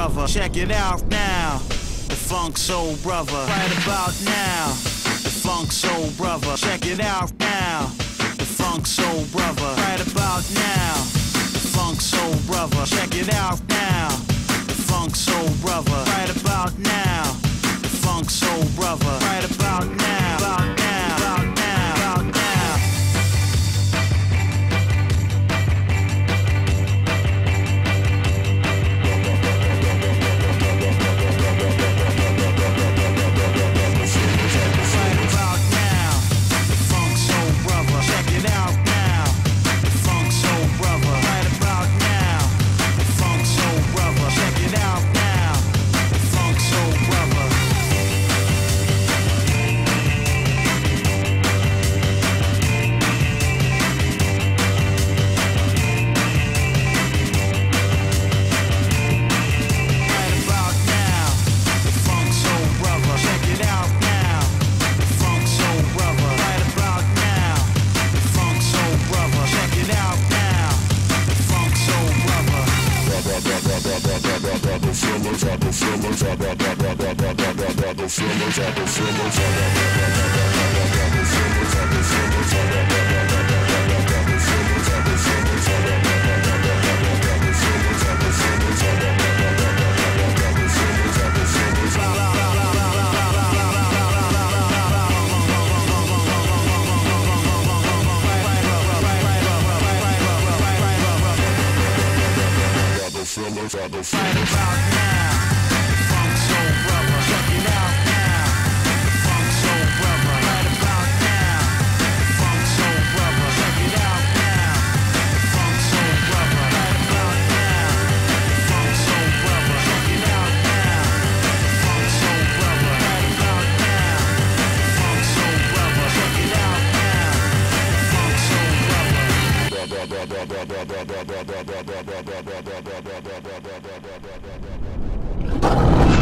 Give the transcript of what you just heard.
brother. Check it out now. The Funk Soul Brother. Right about now. The Funk Soul Brother. Check it out now. The Funk Soul Brother. Right about now. The Funk Soul Brother. Check it out now. The Funk Soul Brother. Right about now. The Funk Soul Brother. Right about now. About now. About now. About now. Bye.